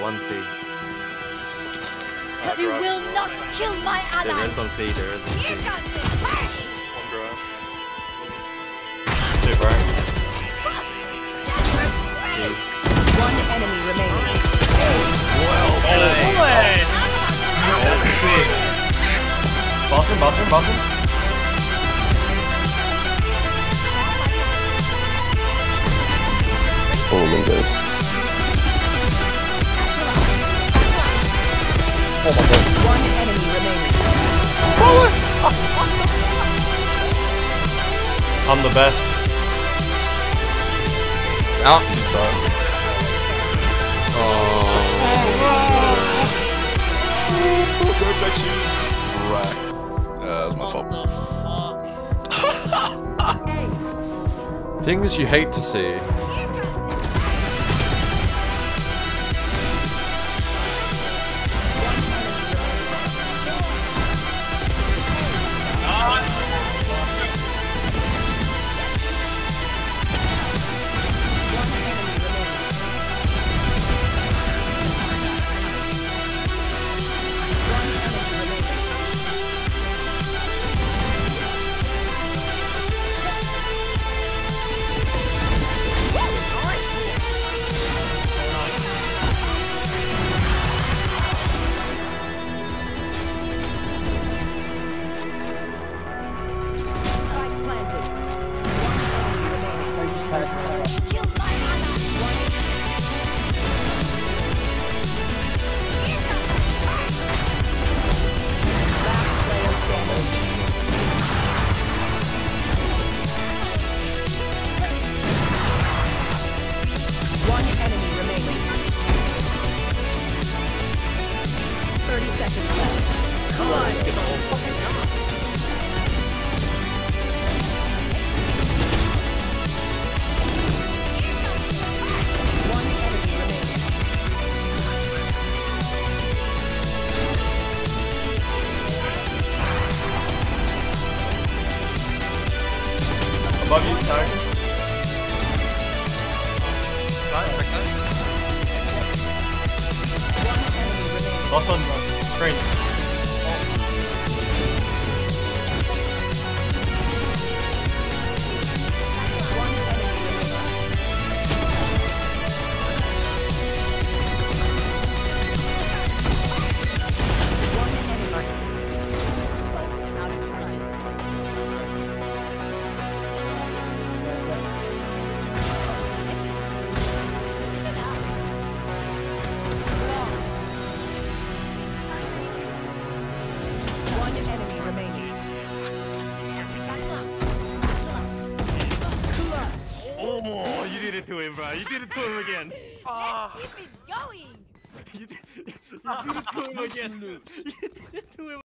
on C. You will not kill my ally. There is on C, there is on C. You got this. One garage. Super. One enemy remaining. Well played. Bathroom. Oh, windows. Oh my god. One enemy remaining. I'm the best. It's out. It's out. Right. That was my fault. Things you hate to see. One enemy remaining. 30 seconds left. Come on. Get the whole fucking camera. One enemy remaining. Above you, Tarek. Lost on screens. One enemy remaining. Oh, you did it to him, bro. You did it to him again. Keep it going. You did it to him again. You did it to him.